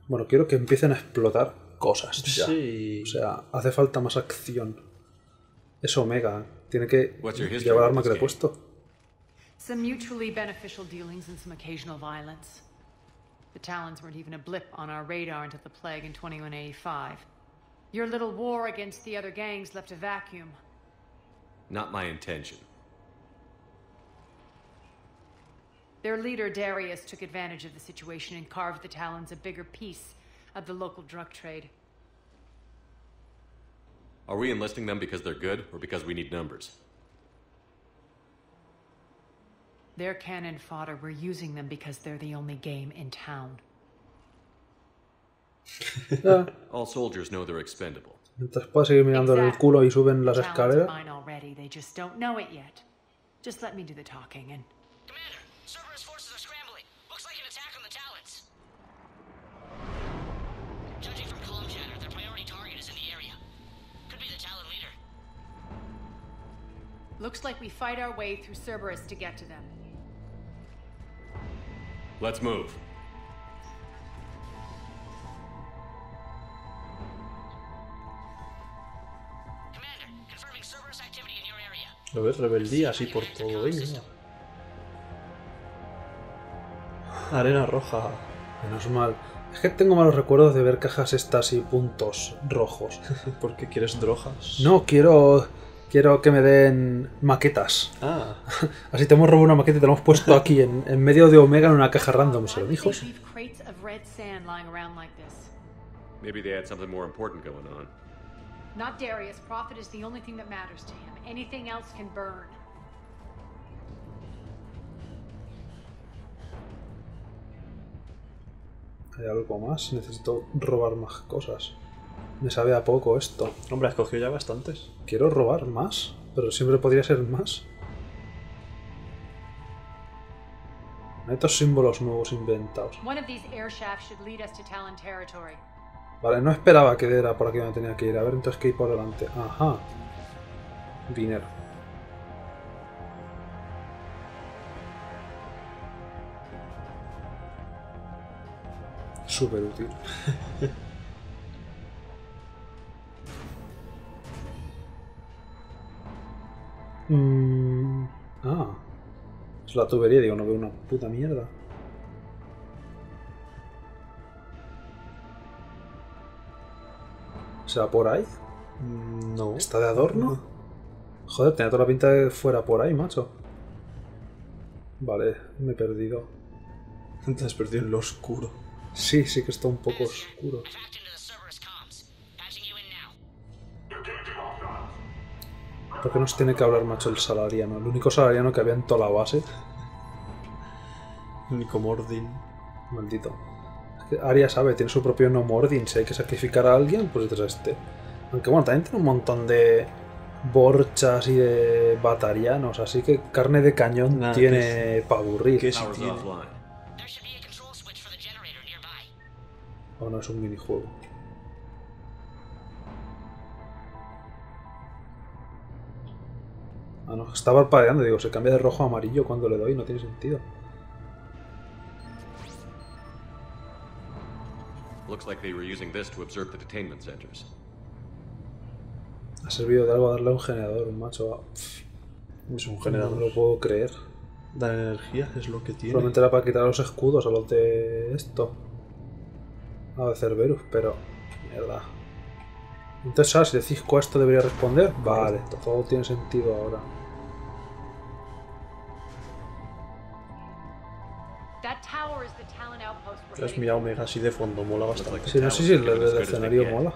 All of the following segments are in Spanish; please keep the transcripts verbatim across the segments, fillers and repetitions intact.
Bueno, quiero que empiecen a explotar cosas ya. Sí. O sea, hace falta más acción. Es Omega. Tiene que llevar el arma que le he puesto. Some mutually beneficial dealings and some occasional violence. The Talons weren't even a blip on our radar until the plague in twenty-one eighty-five. Your little war against the other gangs left a vacuum. Not my intention. Their leader, Darius, took advantage of the situation and carved the Talons a bigger piece of the local drug trade. Are we enlisting them because they're good, or because we need numbers? They're cannon fodder. We're using them because they're the only game in town. All soldiers know they're expendable. Mientras pueda seguir mirando el culo y suben las escaleras. They just don't know it yet. Just let me do the talking and... Commander, Cerberus forces are scrambling. Looks like an attack on the Talons. Judging from comm chatter, their priority target is in the area. Could be the Talon leader. Looks like we fight our way through Cerberus to get to them. Let's move. Commander, confirming Cerberus activity in your area. Lo ves, rebeldía así por todo, ¿eh? Arena roja. Menos mal. Es que tengo malos recuerdos de ver cajas estas y puntos rojos. ¿Por qué quieres drogas? No, quiero... Quiero que me den maquetas. Ah. Así te hemos robado una maqueta y te la hemos puesto aquí en, en medio de Omega en una caja random. ¿Se lo dijo? Maybe they had something more important going on. Not Darius. Profit is the only thing that matters to him. Anything else can burn. ¿Hay algo más? Necesito robar más cosas. Me sabe a poco esto. Hombre, has cogido ya bastantes. Quiero robar más, pero siempre podría ser más. Hay estos símbolos nuevos inventados. Vale, no esperaba que era por aquí donde tenía que ir. A ver, entonces que ir por delante. Ajá. Dinero. Súper útil. mm, ah. Es la tubería, digo, no veo una puta mierda. ¿Será por ahí? No. ¿Está de adorno? Joder, tenía toda la pinta de que fuera por ahí, macho. Vale, me he perdido. Te has perdido en lo oscuro. Sí, sí que está un poco oscuro. ¿Por qué nos tiene que hablar, macho, el salariano? El único salariano que había en toda la base. El único Mordin. Maldito. Es que Arya sabe, tiene su propio no Mordin. Si hay que sacrificar a alguien, pues es este. Aunque bueno, también tiene un montón de borchas y de batarianos. Así que carne de cañón nah, tiene para aburrir. ¿Qué sí tiene? O no, es un minijuego. Ah, no, está parpadeando, digo, se cambia de rojo a amarillo cuando le doy, no tiene sentido. Looks like they were using this to observe the detainment centers. Ha servido de algo darle a un generador, un macho. Pff, es un generador. No lo puedo creer. Da energía, es lo que tiene. Solamente era para quitar los escudos a los de esto. A de Cerberus, pero... Mierda. Entonces, ¿sabes? Si decís que esto debería responder, vale, todo tiene sentido ahora. Es mi Omega así de fondo, mola bastante. Sí, no sé si el del escenario mola.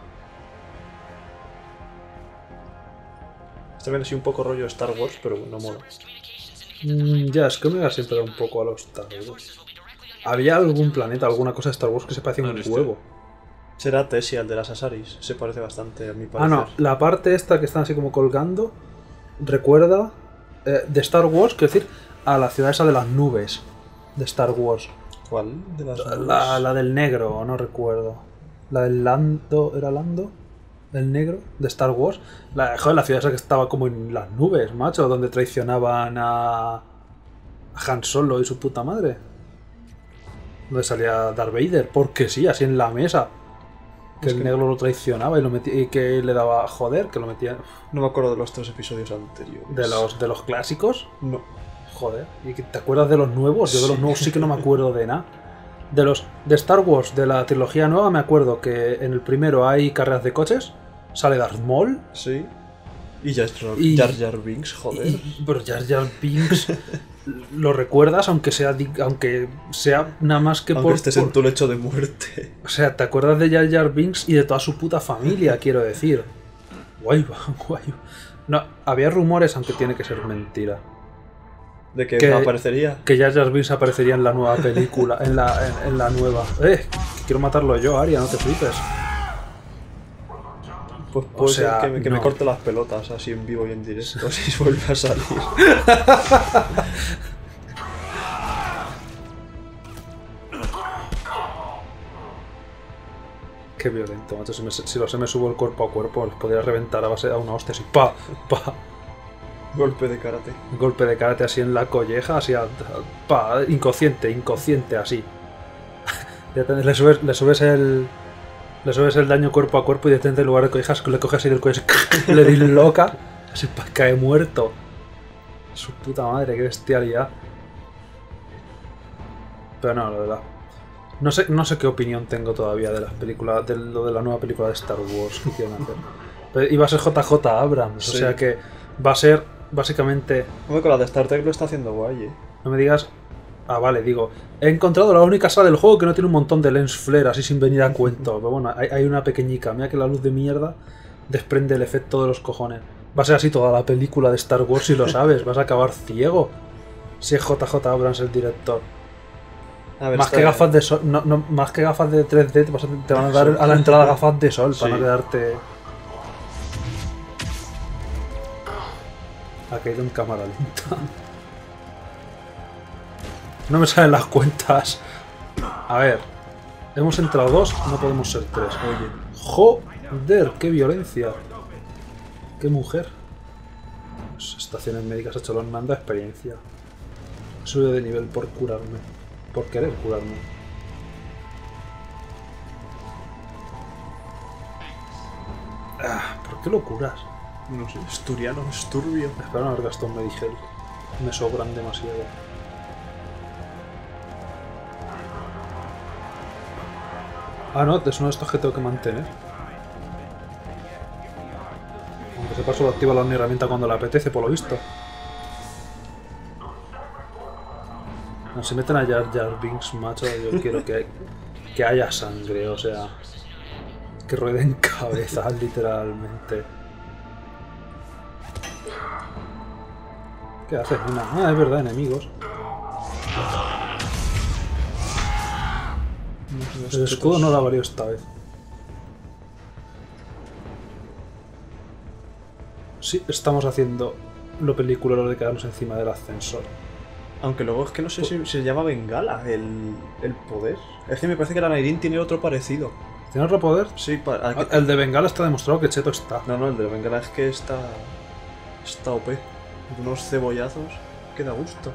Este viene así un poco rollo Star Wars, pero no mola. Mm, ya, es que Omega siempre da un poco a los Star Wars. Había algún planeta, alguna cosa de Star Wars que se parecía a un huevo. Será Tesia, el de las Asaris. Se parece bastante a mi parecer. Ah, no. La parte esta que están así como colgando recuerda eh, de Star Wars, quiero decir, a la ciudad esa de las nubes de Star Wars. ¿Cuál? De las nubes. La, la del negro, no recuerdo. La del Lando, ¿era Lando? El negro de Star Wars. La, joder, la ciudad esa que estaba como en las nubes, macho, donde traicionaban a, a Han Solo y su puta madre. donde salía Darth Vader, porque sí, así en la mesa. Que Es el que- negro lo traicionaba y, lo metía, y que le daba joder, que lo metía No me acuerdo de los tres episodios anteriores. de los, de los clásicos. No. Joder, ¿y que te acuerdas de los nuevos? Yo de los Sí. nuevos sí que no me acuerdo de nada. De los de Star Wars, de la trilogía nueva, me acuerdo que en el primero hay carreras de coches, sale Darth Maul, Sí. Y Jar Jar, Y- Jar Jar Binks, joder. y, pero Jar Jar Binks lo recuerdas, aunque sea di- aunque sea nada más que Aunque por, estés por- en tu lecho de muerte. o sea, te acuerdas de Jar Jar Binks y de toda su puta familia, quiero decir. Guay, va, guay. No, había rumores, aunque tiene que ser mentira, De que, Que- aparecería. que Jar Jar Binks aparecería en la nueva película, en la, en, en la nueva. Eh, quiero matarlo yo, Aria, no te flipes. Pues puede sea, ser que, me, que no. me corte las pelotas así en vivo y en directo si vuelve a salir. Qué violento, macho. Si, me, si lo se me subo el cuerpo a cuerpo, les podría reventar a base de una hostia así. Pa, pa. Golpe de karate. Un golpe de karate así en la colleja, así. A, a- pa, inconsciente, inconsciente, así. Ya te- le, subes, le subes el. Le subes el daño cuerpo a cuerpo y de en lugar de collejas, le coges así del cuello, así, le di loca, así pa, cae muerto. Su puta madre, qué bestialidad. Pero no, la verdad. No sé, no sé qué opinión tengo todavía de las películas, de lo de la nueva película de Star Wars que quieren hacer. Pero iba a ser J J Abrams, Sí. o sea que va a ser básicamente. Hombre, con la de Star Trek lo está haciendo guay, eh. No me digas. Ah, vale, digo. He encontrado la única sala del juego que no tiene un montón de lens flare así sin venir a cuento. Pero bueno, hay, hay una pequeñica. Mira que la luz de mierda desprende el efecto de los cojones. Va a ser así toda la película de Star Wars si lo sabes. Vas a acabar ciego. Si es J J Abrams el director. A ver, Más está- que gafas de sol, no, no, más que gafas de tres D, te, vas a- te van a dar a la entrada gafas de sol para Sí. no quedarte. Ha caído en cámara lenta. No me salen las cuentas. A ver, hemos entrado dos, no podemos ser tres. Oye, Joder, qué violencia. Qué mujer. Pues estaciones médicas a cholón me han dado experiencia. He subido de nivel por curarme. Por querer curarme. Ah, ¿por qué lo curas? no sé, Asturiano, es turbio. Espero no haber gastado un Medigel. Me sobran demasiado. Ah, no, es uno de estos que tengo que mantener. Aunque sepa, solo activa la herramienta cuando le apetece, por lo visto. No, si meten a Jar Jar Binks, macho, yo quiero que, que haya sangre, o sea... Que rueden cabezas, literalmente. ¿Qué haces? Una... Ah, es verdad, enemigos. El escudo no la valió esta vez. Sí, estamos haciendo lo peliculero de quedarnos encima del ascensor. Aunque luego es que no sé si se llama Bengala el, el poder. Es que me parece que la Nairin tiene otro parecido. ¿Tiene otro poder? Sí, pa- a- Ah, el de Bengala está demostrado que cheto está. No, no, el de Bengala es que está. Está O P. De unos cebollazos que da gusto.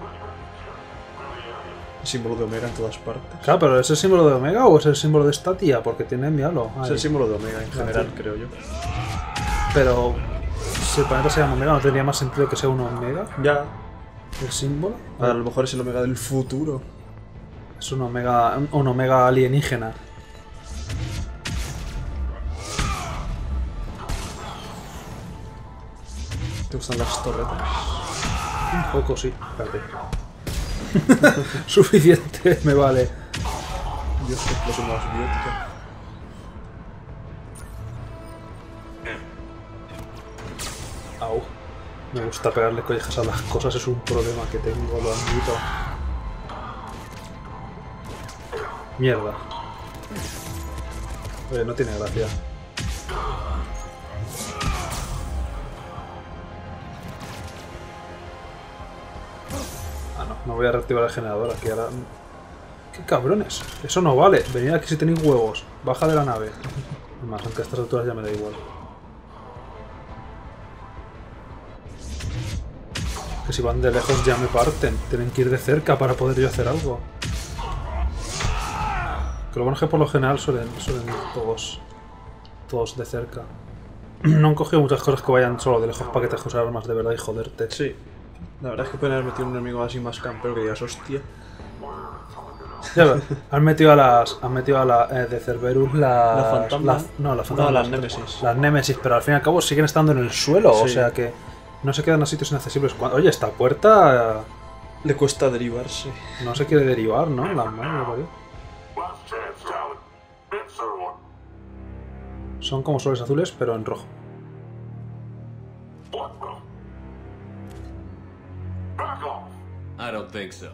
Símbolo de Omega en todas partes. Claro, pero ¿es el símbolo de Omega o es el símbolo de esta tía? Porque tiene, míralo. Es ahí. el símbolo de Omega en general, sí. creo yo. Pero si el planeta se llama Omega, ¿no tendría más sentido que sea un Omega? Ya. ¿El símbolo? A lo mejor es el Omega del futuro. Es un Omega, un Omega alienígena. ¿Te gustan las torretas? Un poco sí. Espérate. Suficiente, me vale. Dios, qué explosión más biótica. Au. Me gusta pegarle collejas a las cosas, es un problema que tengo, lo admito. Mierda. Oye, no tiene gracia. Ah, no, no voy a reactivar el generador aquí ahora. ¡Qué cabrones! Eso no vale. Venid aquí si tenéis huevos. Baja de la nave. Además, aunque a estas alturas ya me da igual. Que si van de lejos ya me parten. Tienen que ir de cerca para poder yo hacer algo. Que lo bueno es que por lo general suelen, suelen ir todos, todos de cerca. No han cogido muchas cosas que vayan solo de lejos para que te dejes usar armas de verdad y joderte. Sí. La verdad es que pueden haber metido un enemigo así más campero que digas, hostia. Ya ves, han metido a las. Han metido a la eh, de Cerberus las. La fantasma. las- no, las fantasmas. No, las Némesis. Las Némesis, pero al fin y al cabo siguen estando en el suelo, o Sí. sea que no se quedan a sitios inaccesibles. Cuando- Oye, esta puerta Le cuesta derivarse. eh, no se quiere derivar, ¿no? La madre me parió. Last chance, Talon. It's everyone. Son como soles azules, pero en rojo. What the? Back off. I don't think so.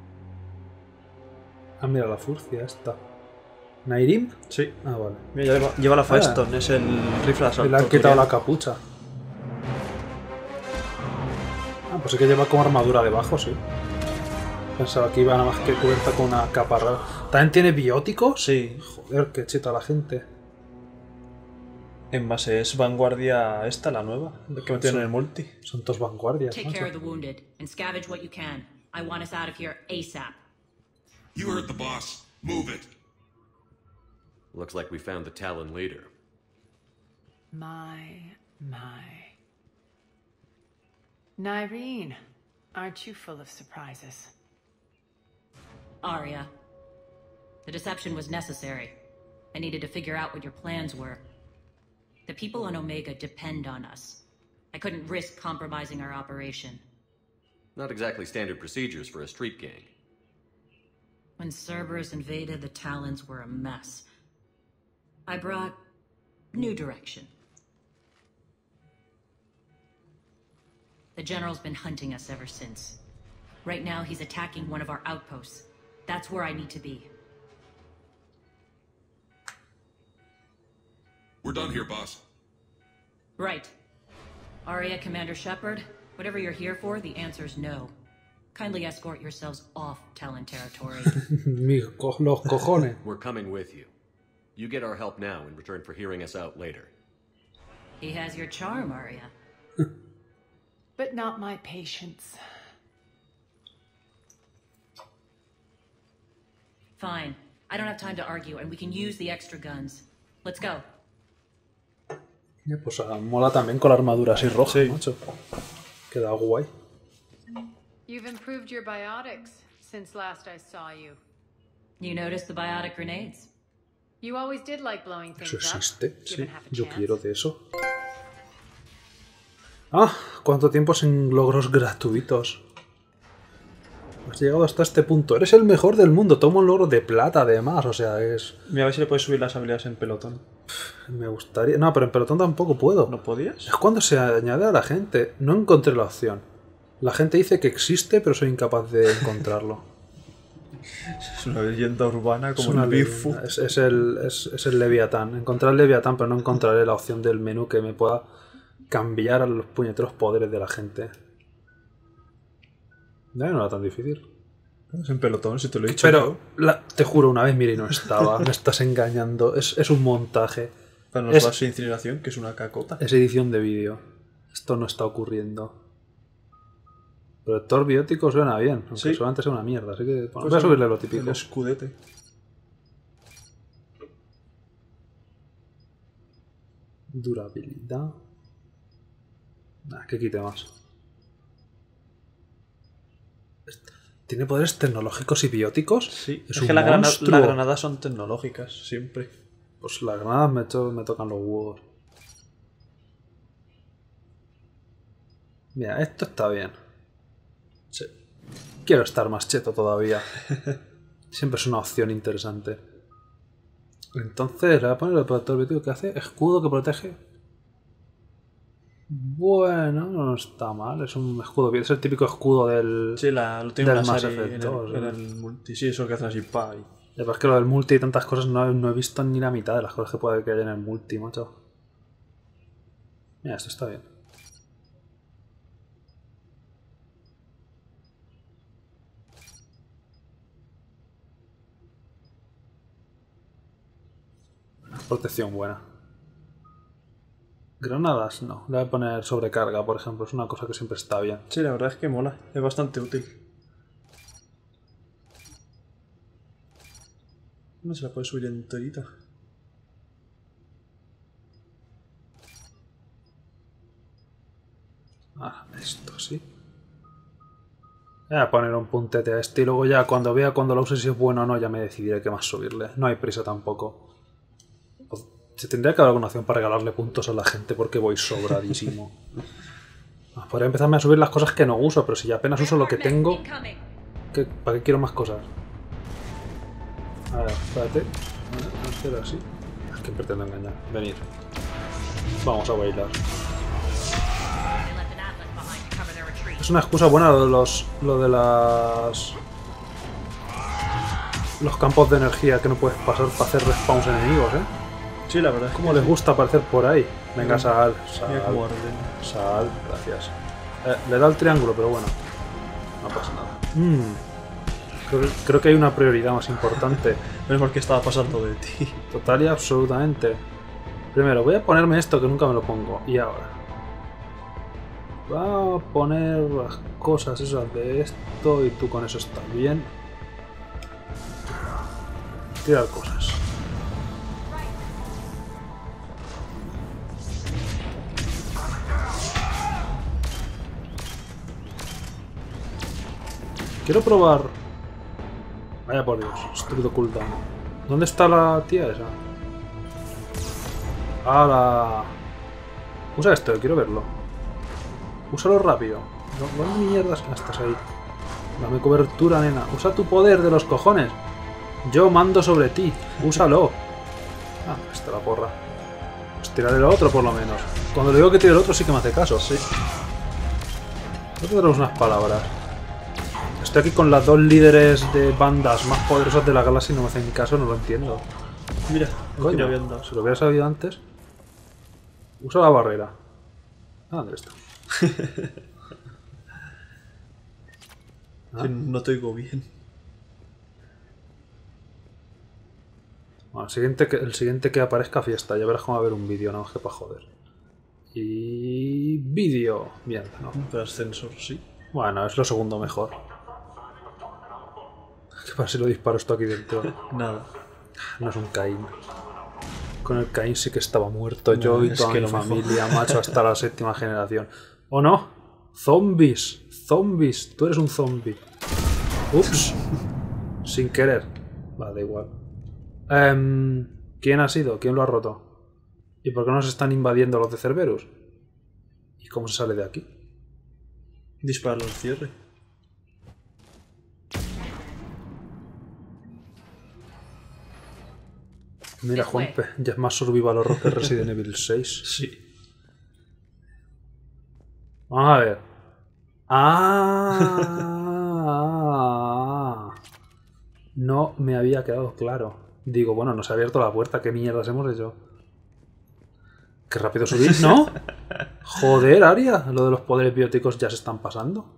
Ah, mira la furcia esta. ¿Nairim? Sí. Ah, vale. Mira, lleva, lleva la Firestone, es el rifle de Y asalto. le han quitado la Turian. capucha. Ah, pues sí que lleva como armadura debajo, sí. Pensaba que iba nada más que cubierta con una capa rara. ¿También tiene bióticos? Sí. Joder, qué cheta la gente. En base es vanguardia esta, la nueva, la que metieron en el multi. Son dos vanguardias, Take macho. care of the wounded and scavenge what you can. I want us out of here ASAP. You heard the boss. Move it. Looks like we found the Talon leader. My, my. Nyreen, aren't you full of surprises? Arya. The deception was necessary. I needed to figure out what your plans were. The people on Omega depend on us. I couldn't risk compromising our operation. Not exactly standard procedures for a street gang. When Cerberus invaded, the Talons were a mess. I brought new direction. The General's been hunting us ever since. Right now, he's attacking one of our outposts. That's where I need to be. We're done here, boss. Right. Arya, Commander Shepard, whatever you're here for, the answer's no. Kindly escort yourselves off Talon territory. Mi co- los cojones. We're coming with you. You get our help now in return for hearing us out later. He has your charm, Arya. But not my patience. Fine. I don't have time to argue, and we can use the extra guns. Let's go. Eh, Pues ah, mola también con la armadura así roja, Sí. macho. Queda guay. You've improved your biotics since last I saw you. You noticed the biotic grenades? You always did like blowing things ¿Eso up. existe? given half a Yo chance. quiero de eso. Ah, ¿cuánto tiempo sin logros gratuitos? Has llegado hasta este punto. Eres el mejor del mundo. Toma un logro de plata, además. O sea, es... Mira a ver si le puedes subir las habilidades en pelotón. Me gustaría... No, pero en pelotón tampoco puedo. ¿No podías? Es cuando se añade a la gente. No encontré la opción. La gente dice que existe, pero soy incapaz de encontrarlo. Es una leyenda urbana Es, como una el Bifu. leyenda. es, es el, es, es el Leviatán. Encontré el Leviatán, pero no encontraré la opción del menú que me pueda cambiar a los puñeteros poderes de la gente. Ya no era tan difícil. Es en pelotón, si te lo he dicho. Pero la- te juro, una vez miré y no estaba. Me estás engañando. Es, es un montaje. Para es- nos base de incineración, que es una cacota. Es edición de vídeo. Esto no está ocurriendo. Pero el Thor biótico suena bien, aunque Sí. solamente sea una mierda. Así que bueno, Pues voy a el- subirle lo típico. El escudete. Durabilidad. Nah, que quite más. ¿Tiene poderes tecnológicos y bióticos? Sí, es, es, un que las grana- monstruo. las granadas son tecnológicas, siempre. Pues las granadas me, to- me tocan los huevos. Mira, esto está bien. Sí. Quiero estar más cheto todavía. Siempre es una opción interesante. Entonces, le voy a poner el protector biótico que hace escudo que protege. Bueno, no está mal. Es un escudo bien. Es el típico escudo del. Sí, la, lo tiene Del una Mass serie Effect en, dos, el, en ¿no? el multi. Sí, eso que hacen así, pa. y- Ya, pero es que lo del multi y tantas cosas no, no he visto ni la mitad de las cosas que puede que haya en el multi, macho. Mira, esto está bien. Protección buena. Granadas, no. Le voy a poner sobrecarga, por ejemplo. Es una cosa que siempre está bien. Sí, la verdad es que mola. Es bastante útil. No se la puede subir enterita. Ah, esto sí. Voy a poner un puntete a este y luego ya cuando vea cuando lo use si es bueno o no ya me decidiré qué más subirle. No hay prisa tampoco. Se tendría que haber alguna opción para regalarle puntos a la gente porque voy sobradísimo. Ah, podría empezarme a subir las cosas que no uso, pero si ya apenas uso lo que tengo... ¿qué, ¿Para qué quiero más cosas? A ver, espérate. A ver, hacer así. Es que pretendo engañar. Venir. Vamos a bailar. Es una excusa buena lo de los... lo de las... los campos de energía que no puedes pasar para hacer respawns enemigos, ¿eh? Sí, la verdad es ¿Cómo que les sí. gusta aparecer por ahí? Venga, sal, Mira cómo sal, arden. sal, gracias. Eh, le da el triángulo, pero bueno. No pasa nada. Mm. Creo, que, creo que hay una prioridad más importante. Menos mal que estaba pasando de ti. Total y absolutamente. Primero, voy a ponerme esto que nunca me lo pongo. Y ahora. Voy a poner las cosas esas de esto y tú con eso estás bien. Tirar cosas. Quiero probar... Vaya por Dios, estúpido cooldown. ¿Dónde está la tía esa? Ah, la... Usa esto, quiero verlo. Úsalo rápido. ¿Dónde mierdas estás ahí? Dame cobertura, nena. Usa tu poder de los cojones. Yo mando sobre ti. Úsalo. Ah, está la porra. Pues tiraré el otro por lo menos. Cuando le digo que tire el otro sí que me hace caso. Sí. No tendremos unas palabras. Estoy aquí con las dos líderes de bandas más poderosas de la galaxia y no me hacen caso, no lo entiendo. Mira, Coño, que habían dado. si lo hubiera sabido antes. Usa la barrera. Ah, ¿dónde está? Que no te oigo bien. Bueno, el, siguiente que, el siguiente que aparezca fiesta, ya verás cómo va a haber un vídeo, nada más que para joder. Y... vídeo. Bien, no. Pero ascensor, sí. Bueno, es lo segundo mejor. ¿Qué pasa si lo disparo esto aquí dentro? Nada. No es un Caín. Con el Caín sí que estaba muerto. No, Yo y es toda que mi lo mejor. familia, macho, hasta la séptima generación. ¿O no? Zombies. Zombies. Tú eres un zombie. Ups. Sin querer. Vale, da igual. Em, ¿Quién ha sido? ¿Quién lo ha roto? ¿Y por qué no se están invadiendo los de Cerberus? ¿Y cómo se sale de aquí? Dispararlo al cierre. Mira, Juanpe, ya es más survival horror que Resident Evil seis. Sí. Vamos a ver. Ah, no me había quedado claro. Digo, bueno, nos ha abierto la puerta. ¿Qué mierdas hemos hecho? Qué rápido subís, ¿no? Joder, Aria. Lo de los poderes bióticos ya se están pasando.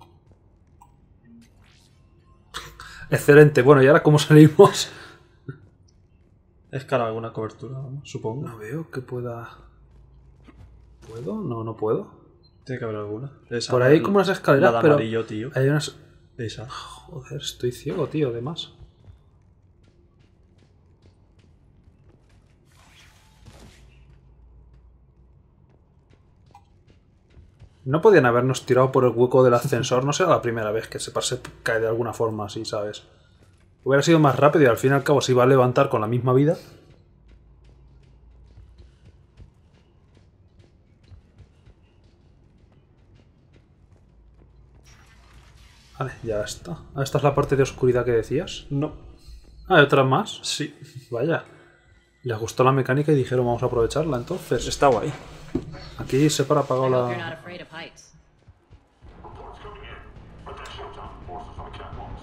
Excelente. Bueno, ¿y ahora cómo salimos? Escalar alguna cobertura, ¿no? Supongo. No veo que pueda... ¿Puedo? No, no puedo. Tiene que haber alguna. Esa, Por ahí hay el- como unas escaleras, la de pero... amarillo, tío. Hay unas... Esa. Joder, estoy ciego, tío, además. No podían habernos tirado por el hueco del ascensor. No será la primera vez que se pase, cae de alguna forma así, ¿sabes? Hubiera sido más rápido y al fin y al cabo se iba a levantar con la misma vida. Vale, ya está. Ah, ¿esta es la parte de oscuridad que decías? No. Ah, ¿hay otras más? Sí. Vaya. Les gustó la mecánica y dijeron vamos a aprovecharla entonces. Está guay. Aquí se para I apagado hope you're not la... afraid of heights. Reports coming in. Additional task forces on the catwalks.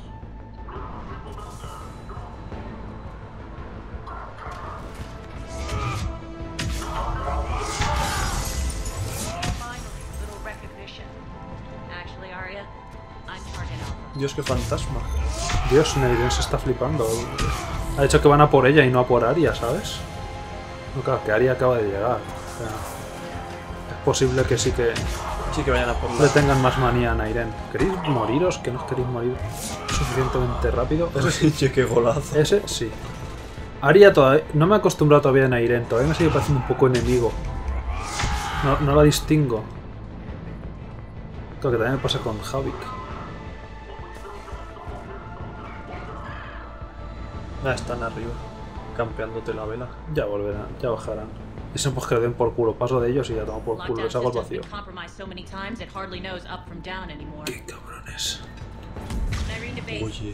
Finally, a little recognition. Actually, Arya, I'm target alpha. Dios, qué fantasma. Dios, Neiden se está flipando. Ha dicho que van a por ella y no a por Aria, ¿sabes? No, claro, que Aria acaba de llegar. O sea, es posible que sí que Sí que vayan a por le la... tengan más manía a Nairen. ¿Queréis moriros? ¿Que no os queréis morir suficientemente rápido? Ese sí. Che, qué golazo. Ese sí. Aria todavía... No me he acostumbrado todavía a Nairen. Todavía me sigue pareciendo un poco enemigo. No, no la distingo. Creo que también me pasa con Havik. Ah, están arriba. Campeándote la vela. Ya volverán, ya bajarán. Dicen pues que le den por culo. Paso de ellos y ya tomo por culo. Les hago el vacío. Qué cabrones. Oye.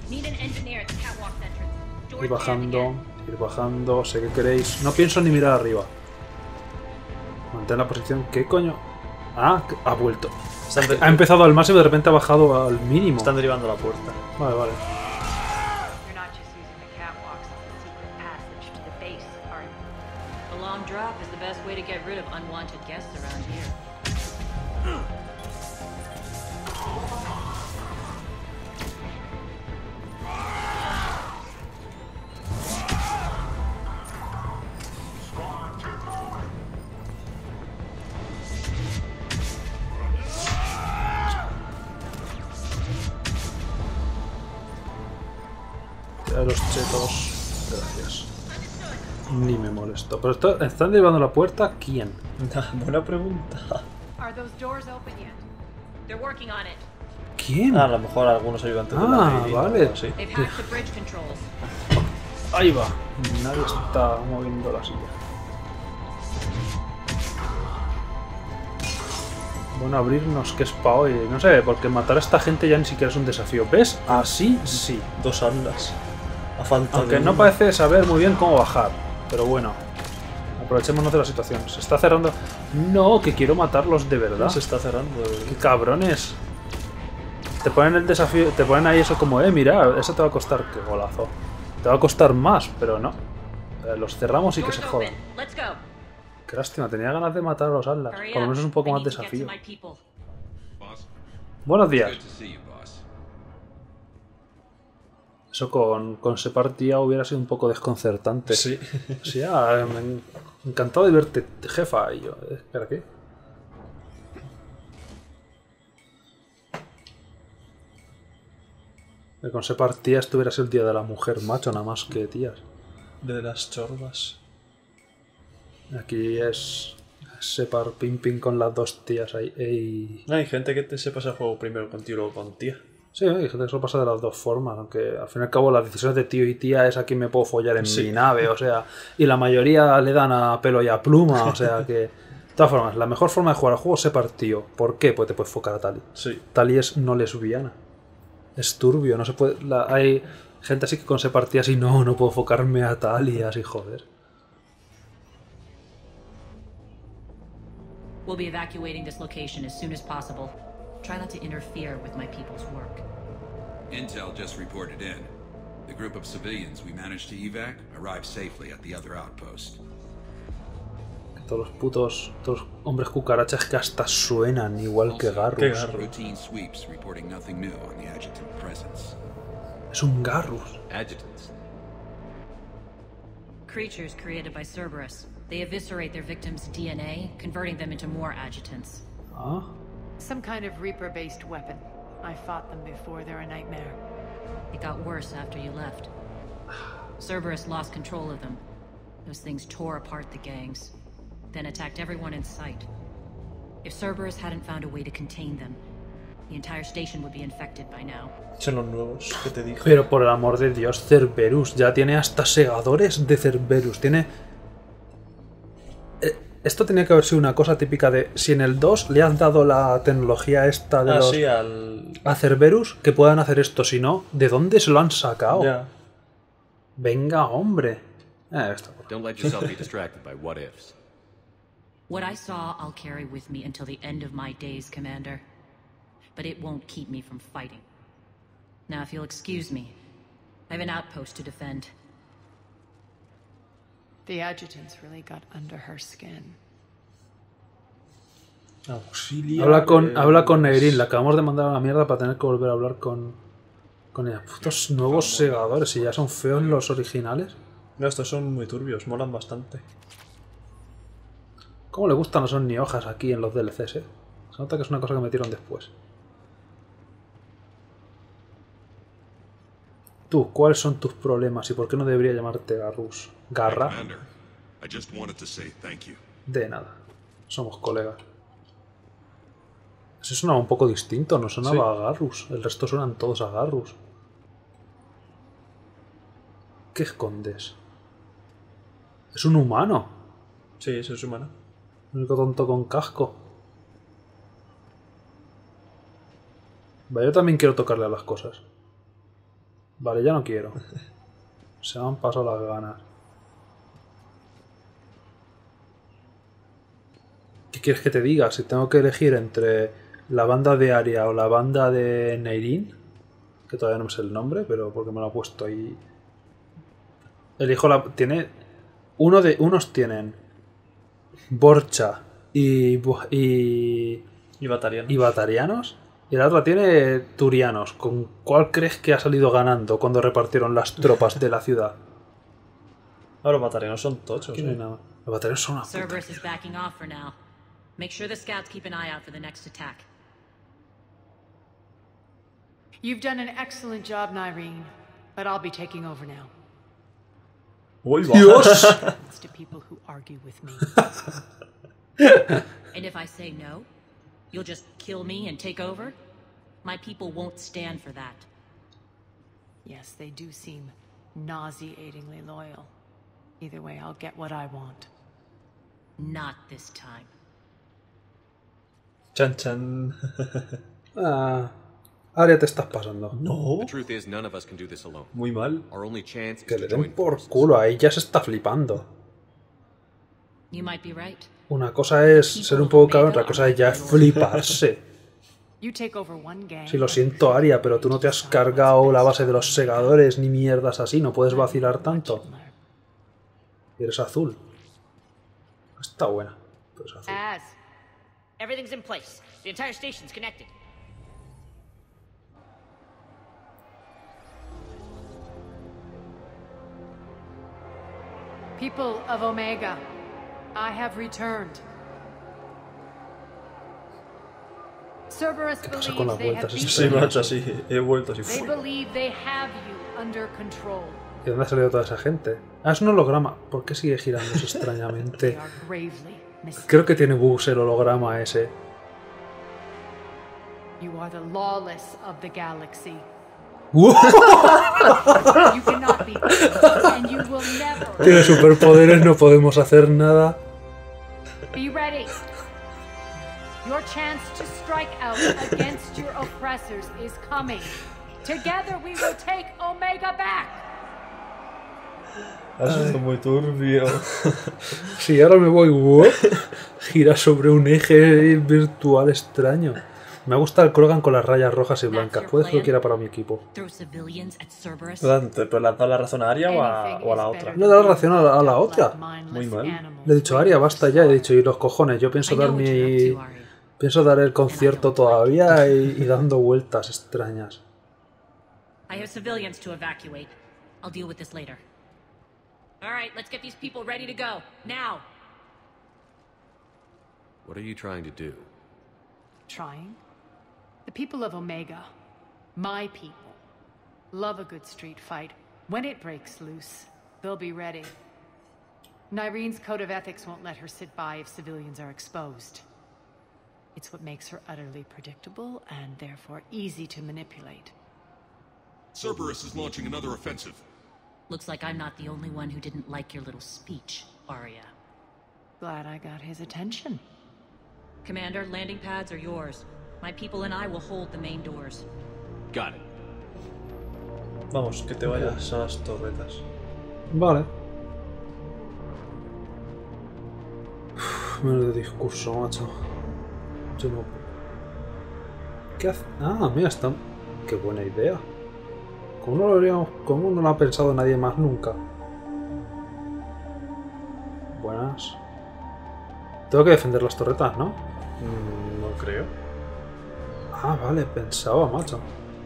Ir bajando, ir bajando. Sé que queréis. No pienso ni mirar arriba. Mantén la posición. ¿Qué coño? Ah, ha vuelto. Están, Ha empezado al máximo y de repente ha bajado al mínimo. están derivando la puerta. Vale, vale. You're not just using the catwalks as a secret passage to the base, are you? The long drop is the best way to get rid of unwanted guests around here. Tira los chetos. Gracias. Ni me molesto. Pero está- ¿están derivando la puerta? ¿Quién? Buena pregunta. Are those doors open yet? They're working on it. ¿Quién? Ah, a lo mejor algunos ayudantes de Ah, la Nairin o vale. algo así. They've hacked the bridge controls. Ahí va. Nadie está moviendo la silla. Bueno, abrirnos, que es pa' hoy. No sé, porque matar a esta gente ya ni siquiera es un desafío. ¿Ves? Así sí. Dos alas. A falta Aunque de no uno. parece saber muy bien cómo bajar. Pero bueno. Aprovechémonos de la situación. Se está cerrando. No, que quiero matarlos de verdad. Se está cerrando. ¡Qué cabrones! Te ponen el desafío, te ponen ahí eso como, eh, mira, eso te va a costar, qué golazo. Te va a costar más, pero no. Eh, los cerramos y que Doors se open. jodan. Let's go. Qué lástima, tenía ganas de matar a los Atlas. Hurry Por lo up. menos es un poco I más need to get to desafío. my people. Boss, Buenos días. good to see you, boss. Eso con, con Separtía hubiera sido un poco desconcertante. Sí. Sí, ah, me en- encantado de verte, jefa. Y yo, eh, espera, ¿qué? Que con Separtía esto hubiera sido el día de la mujer, macho, nada más que tías. De las chorbas. Aquí es Separ ping ping con las dos tías ahí. Ey. Hay gente que te se pasa el juego primero con tío y luego con tía. Sí, hay gente que eso pasa de las dos formas, aunque al fin y al cabo las decisiones de tío y tía es a quién me puedo follar en Sí. mi nave, o sea, y la mayoría le dan a pelo y a pluma, o sea que... De todas formas, la mejor forma de jugar al juego es Separ tío. ¿Por qué? Pues te puedes focar a Tali. Sí. Tali es no lesbiana. Es turbio, no se puede... la- hay gente así que con Separ tía así, no, no puedo focarme a Tali, así joder. We'll be evacuating this location as soon as possible. Try not to interfere with my people's work. Intel just reported in. The group of civilians we managed to evac arrived safely at the other outpost. Todos los putos, todos los hombres cucarachas que hasta suenan igual que Garrus. ¿Qué Garrus? Routine sweeps reporting nothing new on the adjutant presence. Es un Garrus. Adjutants. Creatures created by Cerberus. They eviscerate their victims' D N A, converting them into more adjutants. Ah, Some kind of Reaper-based weapon. I fought them before, they're a nightmare. It got worse after you left. Cerberus lost control of them. Those things tore apart the gangs, then attacked everyone in sight. If Cerberus hadn't found a way to contain them, the entire station would be infected by now. Son los nuevos que te dije. pero por el amor de Dios, Cerberus ya tiene hasta segadores de Cerberus. Tiene... Eh, Esto tenía que haber sido una cosa típica de... Si en el dos le has dado la tecnología esta de Ah, los... sí, al... a Cerberus, que puedan hacer esto. Si no, ¿de dónde se lo han sacado? Ya. Venga, hombre. Eh, esto. Don't let yourself be distracted by what ifs. What I saw, I'll carry with me until the end of my days, Commander. But it won't keep me from fighting. Now, if you'll excuse me, I have an outpost to defend. The adjutants really got under her skin. Auxilia. Habla con, habla con Nairin. La acabamos de mandar a la mierda para tener que volver a hablar con... Con ella. Putos nuevos segadores. Si ya son feos los originales. No, estos son muy turbios, molan bastante. ¿Cómo le gustan los Omni hojas aquí en los D L Cs, eh? Se nota que es una cosa que metieron después. Tú, ¿cuáles son tus problemas y por qué no debería llamarte Garrus? ¿Garra? Commander, I just wanted to say thank you. De nada. Somos colegas. Eso sonaba un poco distinto, no sonaba Sí. a Garrus. El resto suenan todos a Garrus. ¿Qué escondes? Es un humano. Sí, eso es humano. El único tonto con casco. Vale, yo también quiero tocarle a las cosas. Vale, ya no quiero. Se me han pasado las ganas. ¿Qué quieres que te diga? Si tengo que elegir entre la banda de Aria o la banda de Nayrin, que todavía no me sé el nombre, pero porque me lo ha puesto ahí. Elijo la. Tiene. Uno de. Unos tienen Borcha y. bu- y. Y Batariano. y Batarianos. Y la otra tiene Turianos. ¿Con cuál crees que ha salido ganando cuando repartieron las tropas de la ciudad? Ahora los Batarianos son tochos. Aquí no hay ¿eh? nada. Los Batarianos son una puta Cerberus is mierda. backing off for now. Make sure the scouts keep an eye out for the next attack. You've done an excellent job, Nyreen, but I'll be taking over now. Uy, va. It's to people who argue with me. And if I say no, you'll just kill me and take over? My people won't stand for that. Yes, they do seem nauseatingly loyal. Either way, I'll get what I want. Not this time. Chan chan. Ah, Aria, te estás pasando. No. The truth is, none of us can do this alone. Muy mal. Our only chance is Que to le den join por forces. culo. Ahí ya se está flipando. You might be right. Una cosa es ser un poco cabrón, otra cosa es ya fliparse. You take over one gang. Si lo siento, Aria, pero tú no te has cargado la base de los segadores ni mierdas así. No puedes vacilar tanto. Y eres azul. Está buena, pero es azul. As. Everything's in place. The entire station's connected. People of Omega, I have returned. Cerberus pasa con las believes they have vueltas? Es Sí, beaten you. macho, así. He vuelto así. They believe they have you under control. ¿De dónde ha salido toda esa gente? Ah, es un holograma. ¿Por qué sigue girándose They extrañamente? are gravely mistaken. Creo que tiene bugs el holograma ese. You are the lawless of the galaxy. ¡Uh! You cannot be beaten, and you will never. Tiene superpoderes, no podemos hacer nada. Be ready. Your chance to strike out against your oppressors is coming. Together we will take Omega back. Ha sido muy turbio. Si ahora me voy, ¡wow! Gira sobre un eje virtual extraño. Me gusta el Krogan con las rayas rojas y blancas. Puedes que lo quiera para mi equipo. Throw civilians at Cerberus? Dante, ¿pero le has dado la razón a Aria o a, o a la otra? No he dado la razón a la, a la otra. Muy mal. Le he dicho, Aria, basta ya. He dicho, y los cojones, yo pienso I dar know what you're mi... up to, Aria. Pienso dar el concierto todavía y, y dando vueltas extrañas. I have civilians to evacuate. I'll deal with this later. All right, let's get these people ready to go. Now! What are you trying to do? Trying? The people of Omega, my people, love a good street fight. When it breaks loose, they'll be ready. Nyreen's code of ethics won't let her sit by if civilians are exposed. It's what makes her utterly predictable and therefore easy to manipulate. Cerberus is launching another offensive. Looks like I'm not the only one who didn't like your little speech, Arya. Glad I got his attention. Commander, landing pads are yours. My people and I will hold the main doors. Got it. Vamos, que te vayas a las torretas. Vale. Uf, menos de discurso, macho. Yo no... ¿Qué hace? Ah, mira, está... Qué buena idea. ¿Cómo no lo habríamos... ¿Cómo no lo ha pensado nadie más nunca? Buenas. Tengo que defender las torretas, ¿no? Mm, no creo. Ah, vale, pensaba, macho.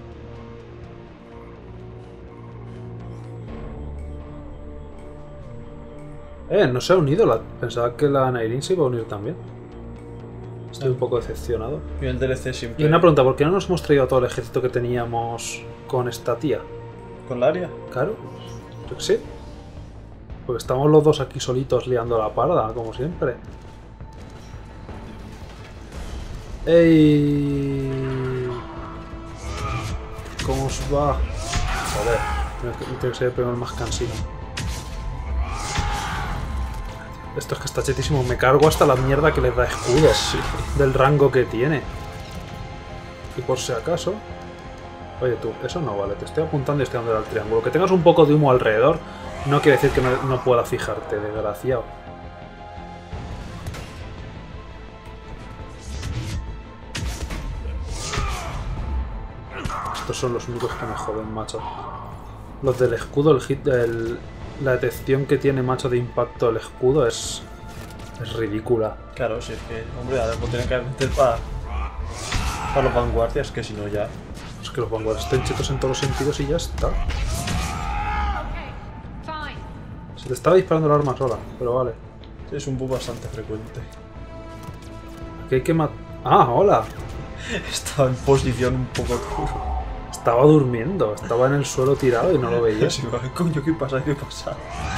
Eh, no se ha unido. La... Pensaba que la Nyreen se iba a unir también. Estoy un poco decepcionado. Y el D L C siempre. Y una pregunta, ¿por qué no nos hemos traído todo el ejército que teníamos con esta tía? ¿Con la área? Claro, yo qué sé. Porque estamos los dos aquí solitos liando la parda, como siempre. ¡Ey! ¿Cómo os va? Joder, me tengo que ser el primero más cansino. Esto es que está chetísimo. Me cargo hasta la mierda que les da escudo. Sí. Del rango que tiene. Y por si acaso... Oye tú, eso no vale. Te estoy apuntando y estoy dando al triángulo. Que tengas un poco de humo alrededor no quiere decir que no, no pueda fijarte, desgraciado. Estos son los únicos que me joden, macho. Los del escudo, el hit, el... la detección que tiene, macho, de impacto el escudo es... es ridícula. Claro, si es que, hombre, a ver, pues tienen que meter para... para los vanguardias, que si no ya... Es que los vanguardias estén chetos en todos los sentidos y ya está. Se te estaba disparando el arma sola, pero vale. Sí, es un bug bastante frecuente. Aquí hay que matar... ¡Ah, hola! Estaba en posición un poco duro. Estaba durmiendo, estaba en el suelo tirado y no lo veía. Sí, coño, ¿qué pasa? ¿Qué pasa?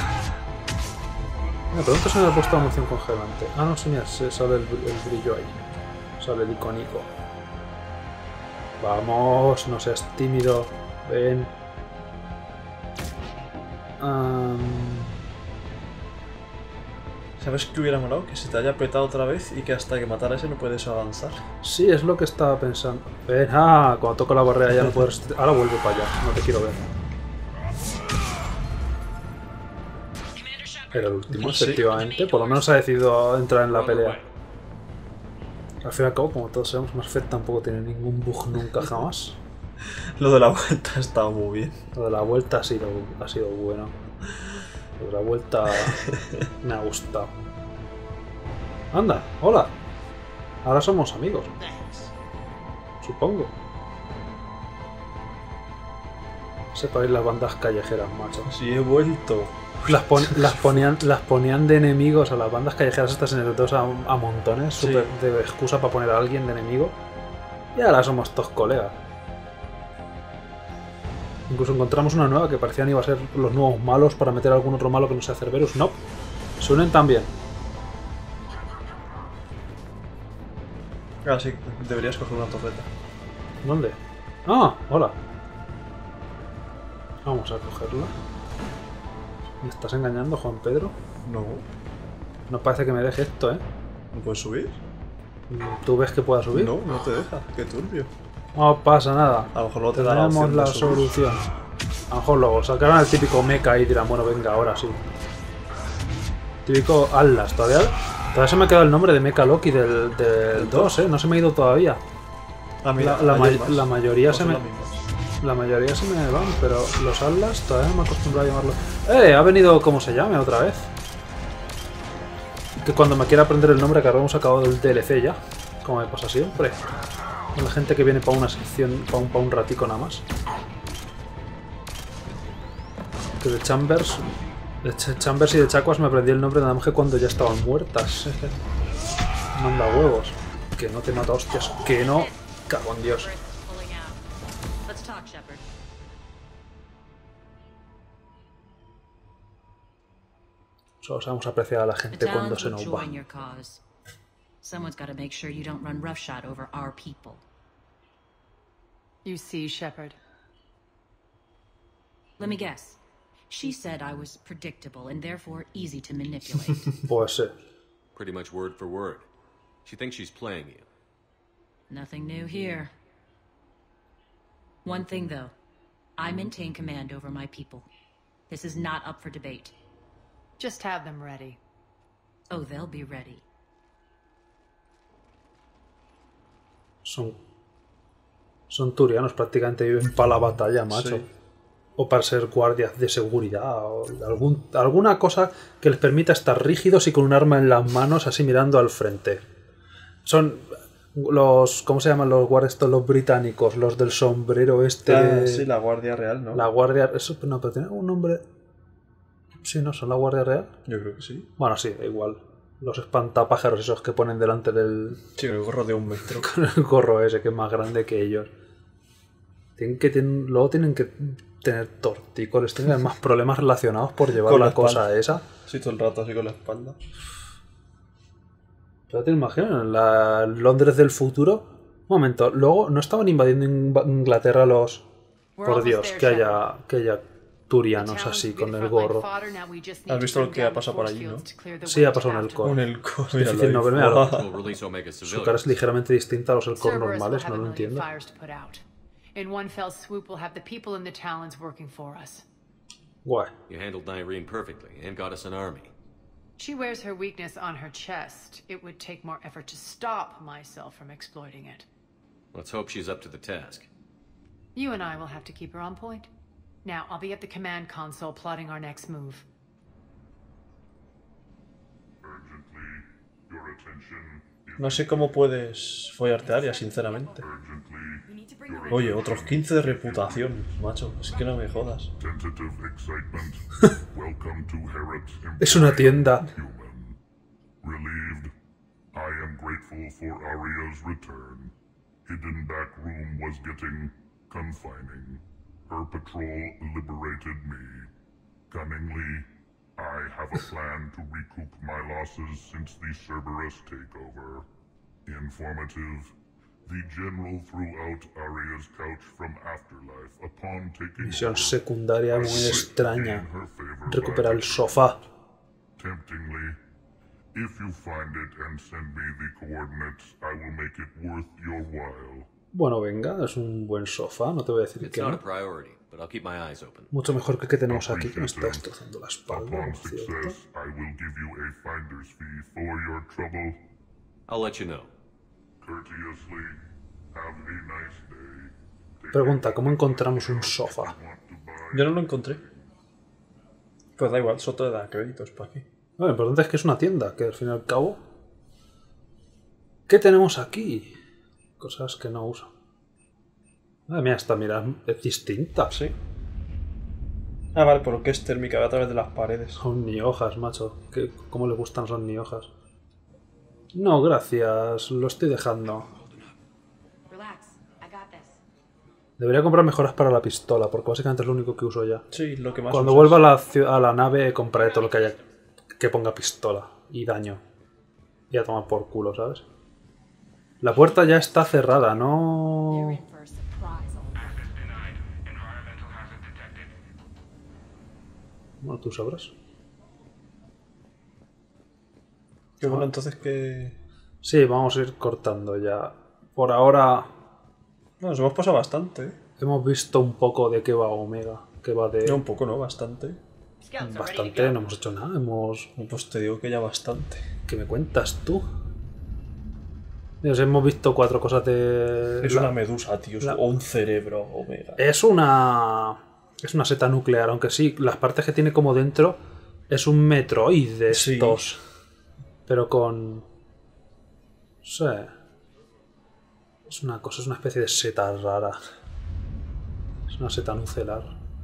Me pregunto si me ha puesto emoción congelante. Ah, no, sí, mira, se sale el, el brillo ahí. Sale el icónico. Vamos, no seas tímido. Ven. Um... ¿Sabes qué hubiera molado? Que se te haya apretado otra vez y que hasta que matar a ese no puedes avanzar. Sí, es lo que estaba pensando. Ven, ah, cuando toco la barrera ya no puedes... Ahora vuelvo para allá, no te quiero ver. Era el último, Sí. efectivamente. Por lo menos ha decidido entrar en la pelea. Al fin y al cabo, como todos sabemos, Mass Effect tampoco tiene ningún bug nunca jamás. Lo de la vuelta ha estado muy bien. Lo de la vuelta ha sido, ha sido bueno. Lo de la vuelta me ha gustado. Anda, hola. Ahora somos amigos. Supongo. Separáis las bandas callejeras, macho. Sí, he vuelto. Las, pon las, ponían, las ponían de enemigos a las bandas callejeras estas en el dos a, a montones, Sí. súper de excusa para poner a alguien de enemigo. Y ahora somos todos colegas. Incluso encontramos una nueva que parecían iba a ser los nuevos malos para meter a algún otro malo que no sea Cerberus. No, se unen también. Ah, sí, deberías coger una torreta. ¿Dónde? Ah, hola. Vamos a cogerla. ¿Me estás engañando, Juan Pedro? No. No parece que me deje esto, ¿eh? ¿No puedes subir? ¿Tú ves que pueda subir? No, no te deja. Qué turbio. No pasa nada. A lo mejor luego te da la Tenemos opción la de subir. solución. A lo mejor luego sacarán el típico mecha y dirán, bueno, venga, ahora sí. Típico Atlas, todavía. Todavía se me ha quedado el nombre de Mecha Loki del, del dos, ¿eh? No se me ha ido todavía. Ah, mira, La, la, ma hay más. la mayoría No se son me. las mismas. La mayoría se me van, pero los Atlas todavía no me he acostumbrado a llamarlo. ¡Eh! Ha venido como se llame otra vez. Que cuando me quiera aprender el nombre, que ahora hemos acabado del D L C ya. Como me pasa siempre. Con la gente que viene para una sección, para un, para un ratico nada más. Que de Chambers. De Ch Chambers y de Chacuas me aprendí el nombre nada más que cuando ya estaban muertas. Manda huevos. Que no te mata hostias. Que no. Cago en Dios. Let's talk, Shepard. Solo sabemos apreciar a la gente The cuando Talons se will nos va. join your cause. Someone's got to make sure you don't run roughshod over our people. You see, Shepard. Let me guess. She said I was predictable and therefore easy to manipulate. Pues sí. Pretty much word for word. She thinks she's playing you. Nothing new here. One thing, though. I maintain command over my people. This is not up for debate. Just have them ready. Oh, they'll be ready. Son. Son turianos, prácticamente viven para la batalla, macho. Sí. O para ser guardias de seguridad. O algún, alguna cosa que les permita estar rígidos y con un arma en las manos, así mirando al frente. Son los. ¿Cómo se llaman los guardias? Estos, los británicos, los del sombrero este. Ah, sí, la Guardia Real, ¿no? La guardia. Eso, no, pero tiene un nombre. Sí, ¿no? ¿Son la Guardia Real? Yo creo que sí. Bueno, sí, igual. Los espantapájaros esos que ponen delante del. Sí, el gorro de un metro. Con el gorro ese que es más grande que ellos. Tienen que tienen, luego tienen que tener tortícolis, tener más problemas relacionados por llevar Con la, la cosa espalda. esa. Sí, todo el rato así con la espalda. Pero te imaginas, en la Londres del futuro. Un momento, luego no estaban invadiendo Ingl- Inglaterra los. Por Dios, que haya, que haya turianos así con el gorro. ¿Has visto lo que ha pasado por allí, no? Sí, ha pasado en el core. Con el co- Es difícil no verme a lo- We'll release Omega Su cara civilians. es ligeramente distinta a los Elcor Cerberus will normales, have no a lo million entiendo. fires to put out. In one fell swoop, we'll have the people in the Talons working for us. Guay. You handled Nyreen perfectly and got us an army. She wears her weakness on her chest. It would take more effort to stop myself from exploiting it. Let's hope she's up to the task. You and I will have to keep her on point. Now, I'll be at the command console plotting our next move. Urgently, your attention is No sé cómo puedes follarte a Arya, sinceramente. urgently your Oye, otros quince de reputación, macho. Es que no me jodas. tentative excitement. Welcome to Herod. Es una tienda. Human. Relieved, I am grateful for Arya's return. Hidden back room was getting confining. Her patrol liberated me. Cunningly, I have a plan to recoup my losses since the Cerberus takeover. Informative, the general threw out Arya's couch from Afterlife upon taking Misión over. secundaria muy extraña. In her favor Recuperar by el sofá. Temptingly, if you find it and send me the coordinates, I will make it worth your while. Bueno, venga, es un buen sofá, no te voy a decir It's que not a no. priority, but I'll keep my eyes open. Mucho mejor que el que tenemos aquí, que me está destrozando la espalda, Upon por cierto. success, I will give you a finder's fee for your trouble. I'll let you know. Courteously, have a nice day. Take Pregunta, ¿cómo encontramos un sofá? what you want to buy. Yo no lo encontré. Pues da igual, Soto da créditos para aquí. Bueno, lo importante es que es una tienda, que al fin y al cabo... ¿Qué tenemos aquí? Cosas que no uso. Ah, mira, esta mira es distinta. Sí. Ah, vale, pero que es térmica, va a través de las paredes. Son ni hojas, macho. ¿Qué, ¿Cómo le gustan son ni hojas? No, gracias. Lo estoy dejando. Relax, I got this. Debería comprar mejoras para la pistola, porque básicamente es lo único que uso ya. Sí, lo que más Cuando usas. vuelva a la, ciu- a la nave compraré todo lo que haya que ponga pistola y daño. Y a tomar por culo, ¿sabes? La puerta ya está cerrada, no... Bueno, tú sabrás. Que bueno, entonces que... Sí, vamos a ir cortando ya. Por ahora No, nos hemos pasado bastante, ¿eh? hemos visto un poco de qué va Omega. Que va de... No, un poco, ¿no? Bastante. Scouts are ready to Bastante, go. no hemos hecho nada. Hemos... Pues te digo que ya bastante. ¿Qué me cuentas tú? Dios, hemos visto cuatro cosas de... Es la- una medusa, tío. la- O un cerebro, Omega. Es una... Es una seta nuclear, aunque sí, las partes que tiene como dentro es un Metroid de Sí. estos. Pero con... No sé. Es una cosa, es una especie de seta rara. Es una seta nucelar.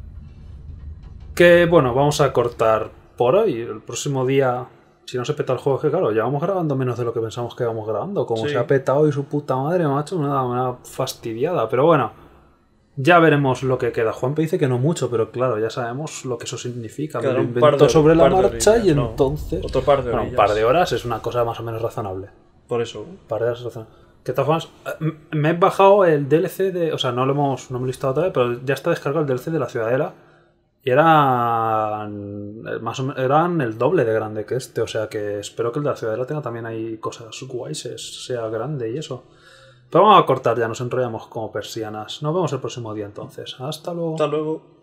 Que bueno, vamos a cortar por hoy. El próximo día, si no se peta el juego, es que claro, llevamos grabando menos de lo que pensamos que íbamos grabando. Como Sí. se ha petado y su puta madre, macho, me da una fastidiada. Pero bueno, ya veremos lo que queda. Juanpe dice que no mucho, pero claro, ya sabemos lo que eso significa. Me Quedará lo un inventó par de- sobre la par de marcha y orillas, no. entonces... Otro par de Bueno, un orillas. par de horas es una cosa más o menos razonable. Por eso. Un par de horas es razonable. Que de todas formas, eh, me he bajado el D L C de... O sea, no lo hemos, no me lo he listado todavía, pero ya está descargado el D L C de la Ciudadela. Y eran, eh, más o menos, eran el doble de grande que este. O sea que espero que el de la Ciudadela tenga también ahí cosas guays, sea grande y eso. Pero vamos a cortar ya, nos enrollamos como persianas. Nos vemos el próximo día entonces. Hasta luego. Hasta luego.